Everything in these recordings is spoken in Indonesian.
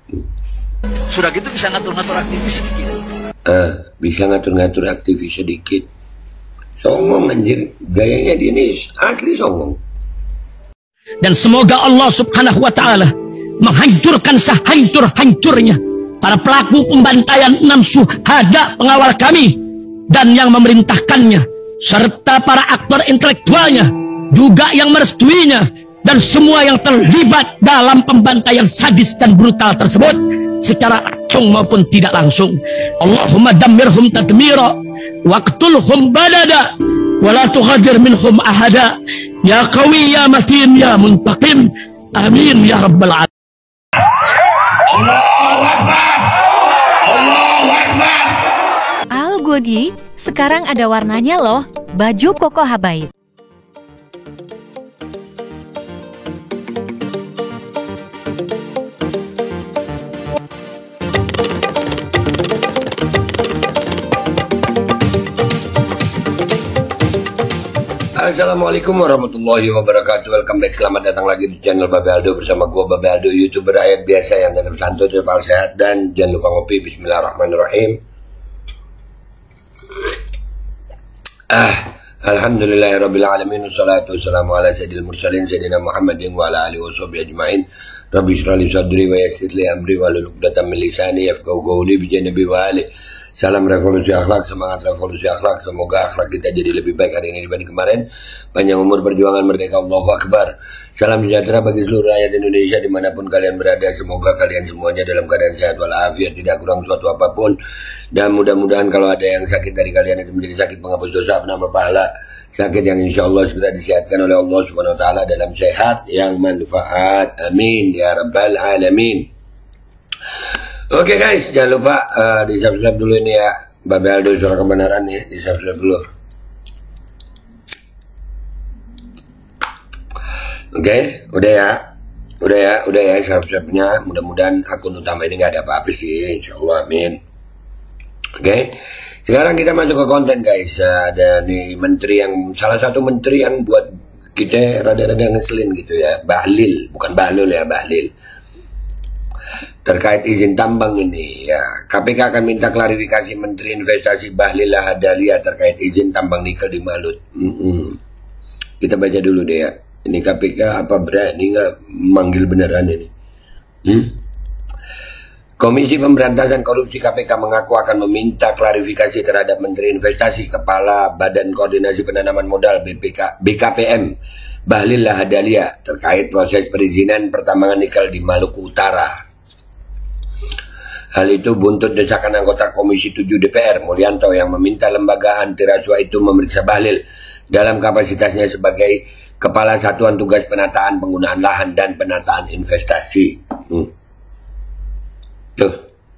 Sudah gitu bisa ngatur-ngatur aktivis sedikit. Bisa ngatur-ngatur aktivis sedikit. Songong anjir, gayanya dia ini asli songong. Dan semoga Allah subhanahu wa ta'ala menghancurkan sehancur-hancurnya para pelaku pembantaian 6 syuhada pengawal kami dan yang memerintahkannya, serta para aktor intelektualnya juga yang merestuinya, dan semua yang terlibat dalam pembantaian sadis dan brutal tersebut secara langsung maupun tidak langsung. Allahumma dammirhum tadmira waqtulhum badada wala tughadir minhum ahada ya qawi ya matin ya muntaqim amin ya rabbal alamin. Allahu Akbar, Allahu Akbar. Al Godi, sekarang ada warnanya loh, baju koko habaib. Assalamualaikum warahmatullahi wabarakatuh. Welcome back, selamat datang lagi di channel Babe Aldo bersama gua Babe Aldo, YouTuber rakyat biasa yang tetap santuy, tetap sehat, dan jangan lupa ngopi. Bismillahirrahmanirrahim. Alhamdulillahirabbil alamin, wassalatu wassalamu ala sayyidil mursalin sayyidina Muhammadin wa ala alihi washabihi ajmain. Rabbi shrah li sadri wa yassir li amri wahlul 'uqdatam min lisani yafqahu qawli bi janabi wa ali. Salam revolusi akhlak, semangat revolusi akhlak. Semoga akhlak kita jadi lebih baik hari ini dibanding kemarin. Panjang umur, perjuangan merdeka, Allahu Akbar. Salam sejahtera bagi seluruh rakyat Indonesia dimanapun kalian berada. Semoga kalian semuanya dalam keadaan sehat walafiat, tidak kurang suatu apapun. Dan mudah-mudahan kalau ada yang sakit dari kalian itu menjadi sakit penghapus dosa, penambah pahala, sakit yang insya Allah segera disehatkan oleh Allah Subhanahu Wa Taala dalam sehat yang manfaat. Amin ya rabbal alamin. Oke guys, jangan lupa di subscribe dulu ini ya, Babe Aldo suara kebenaran ya, di subscribe dulu. Oke, udah ya subscribe-nya. Mudah-mudahan akun utama ini nggak ada apa-apa sih, insya Allah, amin. Oke, sekarang kita masuk ke konten guys. Ada nih menteri yang, salah satu menteri yang buat kita rada-rada ngeselin gitu ya, Bahlil, bukan Bahlul ya, Bahlil. Terkait izin tambang ini ya, KPK akan minta klarifikasi Menteri Investasi Bahlil Lahadalia terkait izin tambang nikel di Malut. Kita baca dulu deh ya. Ini KPK apa berani nggak manggil beneran ini? Komisi Pemberantasan Korupsi KPK mengaku akan meminta klarifikasi terhadap Menteri Investasi, Kepala Badan Koordinasi Penanaman Modal BKPM Bahlil Lahadalia terkait proses perizinan pertambangan nikel di Maluku Utara. Hal itu buntut desakan anggota Komisi 7 DPR Mulyanto yang meminta lembaga anti rasuah itu memeriksa Bahlil dalam kapasitasnya sebagai Kepala Satuan Tugas Penataan Penggunaan Lahan dan Penataan Investasi. Tuh.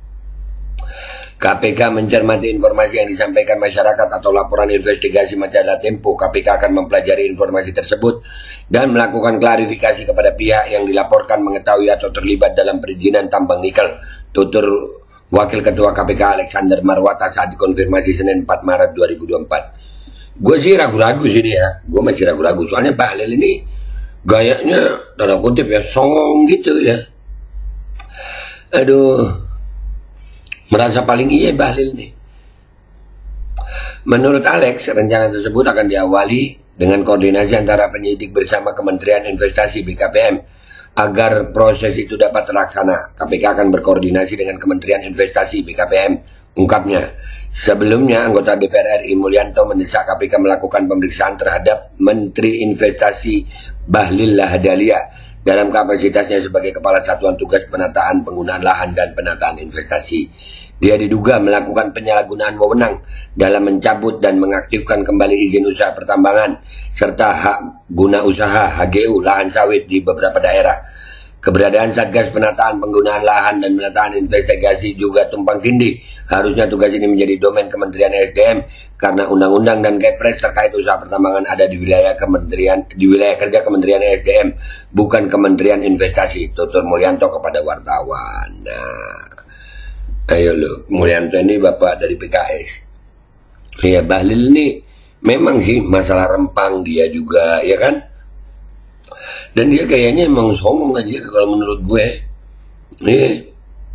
KPK mencermati informasi yang disampaikan masyarakat atau laporan investigasi majalah Tempo. KPK akan mempelajari informasi tersebut dan melakukan klarifikasi kepada pihak yang dilaporkan mengetahui atau terlibat dalam perizinan tambang nikel, tutur Wakil Ketua KPK Alexander Marwata saat dikonfirmasi Senin 4 Maret 2024. Gue sih ragu-ragu sini ya, gue masih ragu-ragu soalnya Bahlil ini gayanya tanda kutip ya songong gitu ya. Aduh, merasa paling iya Bahlil nih. Menurut Alex, rencana tersebut akan diawali dengan koordinasi antara penyidik bersama Kementerian Investasi BKPM agar proses itu dapat terlaksana. KPK akan berkoordinasi dengan Kementerian Investasi BKPM, ungkapnya. Sebelumnya, anggota DPR RI Mulyanto mendesak KPK melakukan pemeriksaan terhadap Menteri Investasi Bahlil Lahadalia dalam kapasitasnya sebagai Kepala Satuan Tugas Penataan Penggunaan Lahan dan Penataan Investasi. Dia diduga melakukan penyalahgunaan wewenang dalam mencabut dan mengaktifkan kembali izin usaha pertambangan serta hak guna usaha HGU lahan sawit di beberapa daerah. Keberadaan Satgas Penataan Penggunaan Lahan dan Penataan Investigasi juga tumpang tindih. Harusnya tugas ini menjadi domain Kementerian SDM karena undang-undang dan Kepres terkait usaha pertambangan ada di wilayah kerja Kementerian SDM, bukan Kementerian Investasi, tutur Mulyanto kepada wartawan. Nah, ayo lo, Mulyanto ini bapak dari PKS. Ya, Bahlil ini memang sih masalah rempang dia juga, ya kan? Dan dia kayaknya emang sombong aja kalau menurut gue. Nih,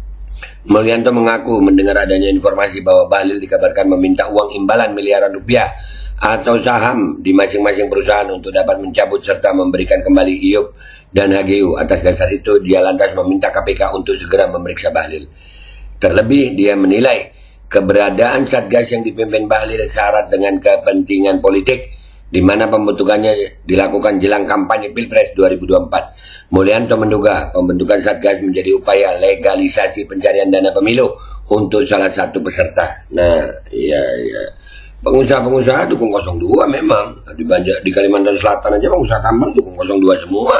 Mulyanto mengaku mendengar adanya informasi bahwa Bahlil dikabarkan meminta uang imbalan miliaran rupiah atau saham di masing-masing perusahaan untuk dapat mencabut serta memberikan kembali IUP dan HGU. Atas dasar itu, dia lantas meminta KPK untuk segera memeriksa Bahlil. Terlebih, dia menilai keberadaan Satgas yang dipimpin Bahlil syarat dengan kepentingan politik, di mana pembentukannya dilakukan jelang kampanye Pilpres 2024. Mulyanto menduga pembentukan Satgas menjadi upaya legalisasi pencarian dana pemilu untuk salah satu peserta. Nah, iya. Pengusaha-pengusaha dukung 02 memang. Di Kalimantan Selatan aja pengusaha tambang dukung 02 semua.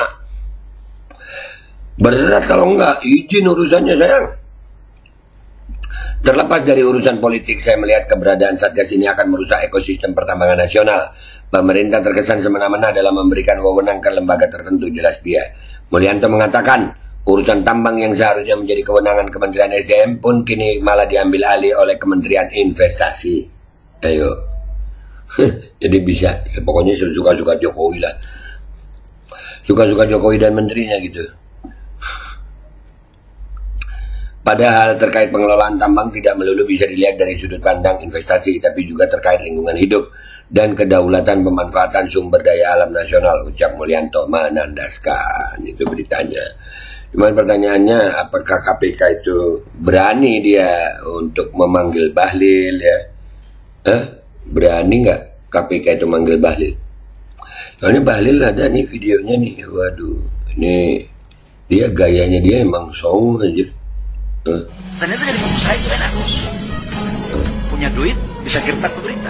Berat kalau enggak, izin urusannya sayang. Terlepas dari urusan politik, saya melihat keberadaan Satgas ini akan merusak ekosistem pertambangan nasional. Pemerintah terkesan semena-mena dalam memberikan wewenang ke lembaga tertentu, jelas dia. Mulyanto mengatakan, urusan tambang yang seharusnya menjadi kewenangan Kementerian SDM pun kini malah diambil alih oleh Kementerian Investasi. Ayo. Jadi bisa, pokoknya suka-suka Jokowi lah. Suka-suka Jokowi dan menterinya gitu. Padahal terkait pengelolaan tambang tidak melulu bisa dilihat dari sudut pandang investasi, tapi juga terkait lingkungan hidup dan kedaulatan pemanfaatan sumber daya alam nasional, ucap Mulyanto menandaskan. Itu beritanya. Cuman pertanyaannya, apakah KPK itu berani dia untuk memanggil Bahlil ya? Berani nggak KPK itu manggil Bahlil? Soalnya Bahlil ada nih videonya nih. Waduh, ini dia gayanya dia emang songong aja. Ternyata jadi pengusaha itu enak, Bos. Punya duit, bisa gertak pemerintah.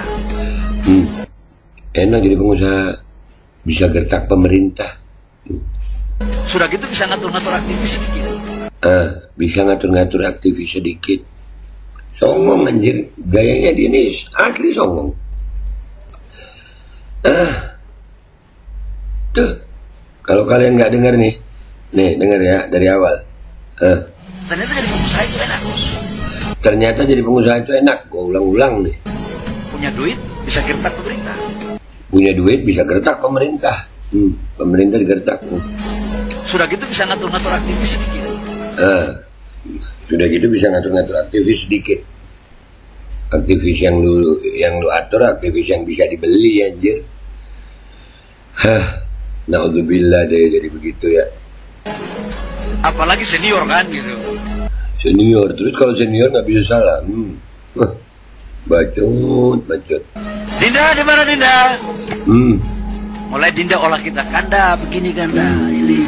Enak jadi pengusaha, bisa gertak pemerintah. Sudah gitu bisa ngatur-ngatur aktivis sedikit. Bisa ngatur-ngatur aktivis sedikit. Songong anjir, gayanya dia ini asli songong. Tuh, kalau kalian nggak dengar nih dengar ya dari awal. Ternyata jadi pengusaha itu enak, Bos. Ternyata jadi pengusaha itu enak. Gue ulang-ulang nih. Punya duit, bisa gertak pemerintah. Punya duit, bisa gertak pemerintah. Pemerintah digertak. Sudah gitu bisa ngatur-ngatur aktivis sedikit. Sudah gitu bisa ngatur-ngatur aktivis sedikit. Aktivis yang lu atur, aktivis yang bisa dibeli anjir. Na'udzubillah deh jadi begitu ya. Apalagi senior kan gitu. Senior, terus kalau senior nggak bisa salah. Bacot. Dinda, di mana Dinda? Mulai Dinda olah kita kanda, begini kanda, ini.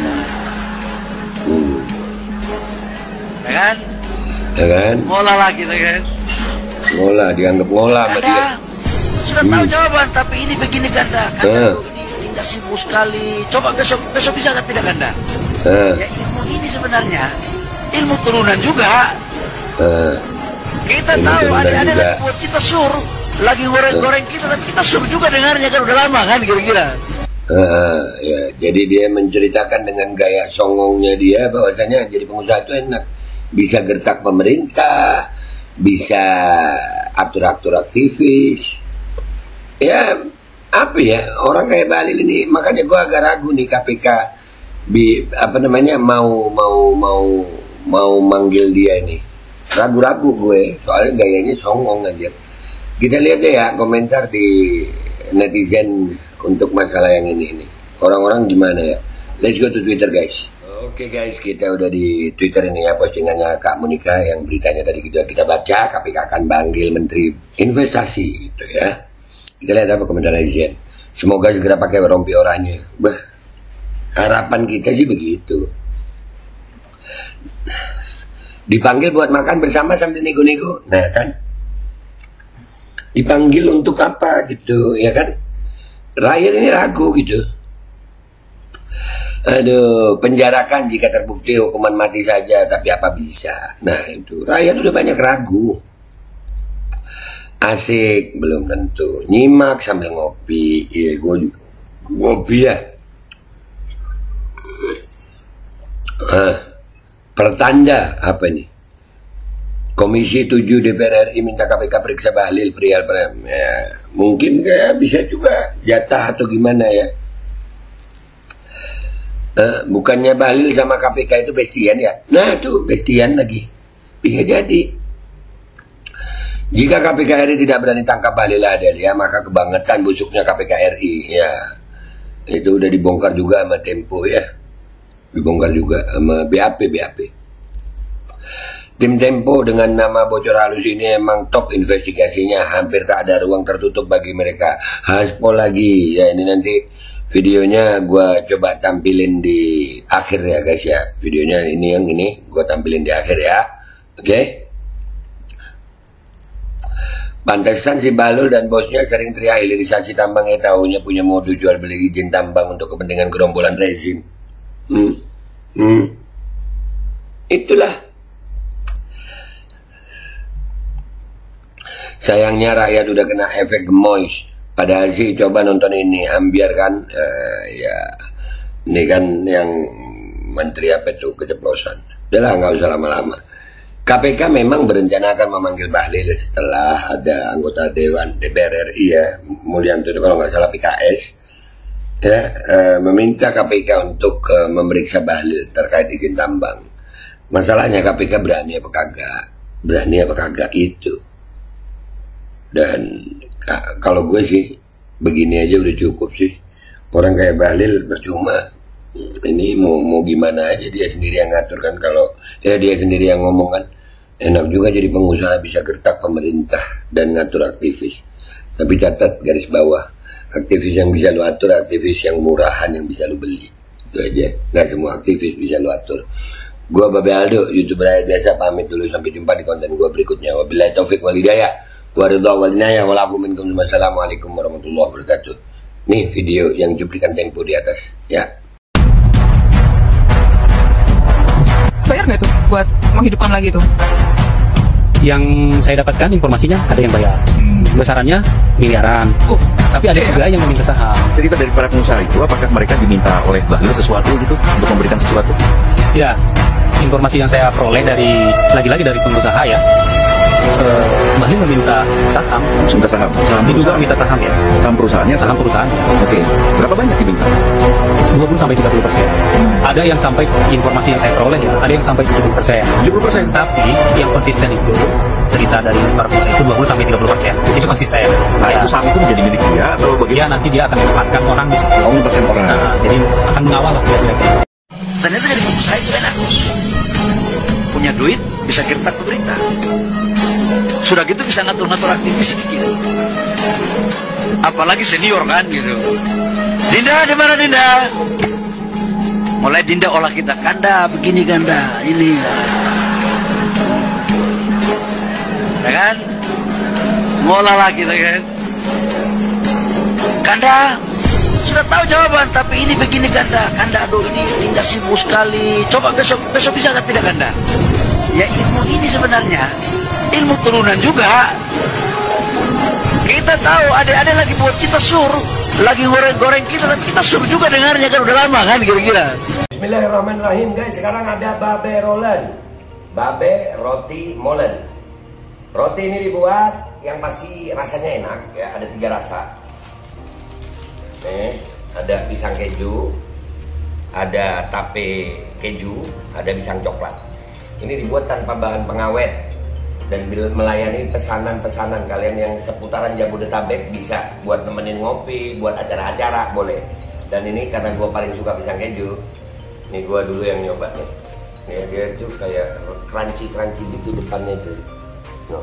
Ya kan? Ya kan? Ngolah lah kita kan. Ngolah, dianggap ngolah sama dia. Sudah tahu jawaban, tapi ini begini kanda. Kanda ini Dinda sibuk sekali. Coba besok bisa nggak tidak kanda? Ya ilmu ini sebenarnya ilmu turunan juga. Kita tahu ada buat kita sur lagi goreng-goreng kita, tapi kita sur juga dengarnya kan udah lama kan kira-kira. Ya, jadi dia menceritakan dengan gaya songongnya dia bahwasanya jadi pengusaha itu enak, bisa gertak pemerintah, bisa atur-atur aktivis. Ya apa ya, orang kayak Bahlil ini, makanya gue agak ragu nih KPK mau manggil dia ini. Ragu-ragu gue, soalnya gayanya songong aja. Kita lihat deh ya komentar di netizen untuk masalah yang ini. Orang-orang gimana ya? Let's go to Twitter guys. Oke guys, kita udah di Twitter ini ya, postingannya Kak Monika yang beritanya tadi kita baca, KPK akan panggil Menteri Investasi gitu ya. Kita lihat apa komentar netizen. Semoga segera pakai rompi oranye. Harapan kita sih begitu. Dipanggil buat makan bersama sambil nego-nego. Nah kan, dipanggil untuk apa gitu ya kan? Rakyat ini ragu gitu. Aduh, penjarakan jika terbukti hukuman mati saja, tapi apa bisa? Nah itu, rakyat udah banyak ragu. Asik, belum tentu. Nyimak sambil ngopi. Iya, gue ngopi ya. Pertanda apa nih? Komisi 7 DPR RI minta KPK periksa Bahlil perihal ya, mungkin kayak bisa juga jatah atau gimana ya. Bukannya Bahlil sama KPK itu bestian ya? Nah itu bestian lagi. Bisa jadi. Jika KPK RI tidak berani tangkap Bahlil Lahadalia, maka kebangetan busuknya KPK RI. Ya, itu udah dibongkar juga sama Tempo ya. Dibongkar juga sama BAP. Tim Tempo dengan nama bocor halus ini emang top investigasinya. Hampir tak ada ruang tertutup bagi mereka. Haspol lagi. Ya, ini nanti videonya gue coba tampilin di akhir ya guys ya. Videonya ini yang ini gue tampilin di akhir ya. Oke. Pantesan si Bahlil dan bosnya sering teriak hilirisasi tambangnya, taunya punya modus jual beli izin tambang untuk kepentingan gerombolan rezim. Itulah. Sayangnya rakyat udah kena efek gemoys. Padahal sih coba nonton ini, ambiar kan, ya ini kan yang menteri apa itu keceplosan. Udahlah nggak usah lama-lama. KPK memang berencana akan memanggil Bahlil setelah ada anggota Dewan DPR RI ya, Mulyanto itu kalau nggak salah PKS, ya meminta KPK untuk memeriksa Bahlil terkait izin tambang. Masalahnya KPK berani apa kagak itu. Dan kalau gue sih begini aja udah cukup sih. Orang kayak Bahlil percuma. Ini mau gimana aja, dia sendiri yang ngatur kan. Kalau dia sendiri yang ngomong kan, enak juga jadi pengusaha, bisa gertak pemerintah dan ngatur aktivis. Tapi catat garis bawah, aktivis yang bisa lu atur, aktivis yang murahan yang bisa lu beli. Itu aja. Nggak semua aktivis bisa lu atur. Gua Babe Aldo, YouTuber rakyat biasa, pamit dulu, sampai jumpa di konten gua berikutnya. Wabillahi taufik wal hidayah. Wassalamualaikum warahmatullahi wabarakatuh. Nih video yang cuplikan Tempo di atas ya. Bayar nggak tuh buat menghidupkan lagi tuh? Yang saya dapatkan informasinya ada yang bayar. Besarannya miliaran. Tapi ada juga yang meminta saham. Cerita dari para pengusaha itu, apakah mereka diminta oleh Bahlil sesuatu gitu untuk memberikan sesuatu? Ya, informasi yang saya peroleh dari lagi-lagi dari pengusaha ya. Bahlil meminta saham. Minta saham. Ini juga minta saham ya. Saham perusahaannya? Saham perusahaan. Oke. Berapa banyak diminta? 20-30%. Ada yang sampai, informasi yang saya peroleh ya, ada yang sampai 70%. 70%? Tapi yang konsisten itu cerita dari para pengusaha itu 20-30%. Itu konsisten. Nah, ya. itu saham itu menjadi milik dia atau bagaimana? Dia nanti dia akan menempatkan orang di situ. Oh, menempatkan orang. Nah, jadi akan mengawal lah kira-kira. Ternyata jadi pengusaha itu enak, bos. Punya duit, bisa gertak pemerintah. Sudah gitu bisa ngatur-ngatur aktivis gitu. Apalagi senior kan gitu. Dinda, di mana Dinda? Mulai Dinda olah kita, Kanda begini Kanda, ini. Ya kan? Ngolah lah kita kan. Kanda, sudah tahu jawaban, tapi ini begini Kanda. Kanda, aduh ini Dinda sibuk sekali. Coba besok bisa nggak tidak Kanda? Ya ilmu ini sebenarnya ilmu turunan juga. Kita tahu ada lagi buat kita sur, lagi goreng-goreng kita, dan kita sur juga dengarnya kan udah lama kan kira-kira. Bismillahirrahmanirrahim guys, sekarang ada Babe Rolen, Babe Roti Molen. Roti ini dibuat yang pasti rasanya enak ya, ada 3 rasa. Nih, ada pisang keju, ada tape keju, ada pisang coklat. Ini dibuat tanpa bahan pengawet dan melayani pesanan-pesanan kalian yang seputaran Jabodetabek, bisa buat nemenin ngopi, buat acara-acara boleh. Dan ini karena gue paling suka pisang keju, nih gue dulu yang nyoba nih. Nih dia tuh kayak crunchy gitu depannya itu. No.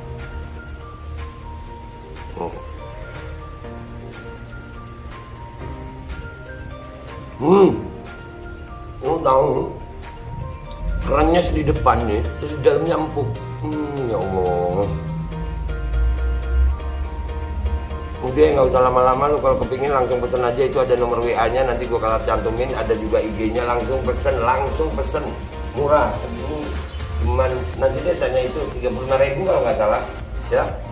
Tahu kerannyes di depan nih, terus di dalamnya empuk. Ya Allah. Udah nggak usah lama-lama, lu kalau kepingin langsung pesen aja, itu ada nomor WA-nya, nanti gua kalau cantumin, ada juga IG-nya, langsung pesen, murah. Cuman nanti dia tanya itu 35.000 kalau nggak salah, ya.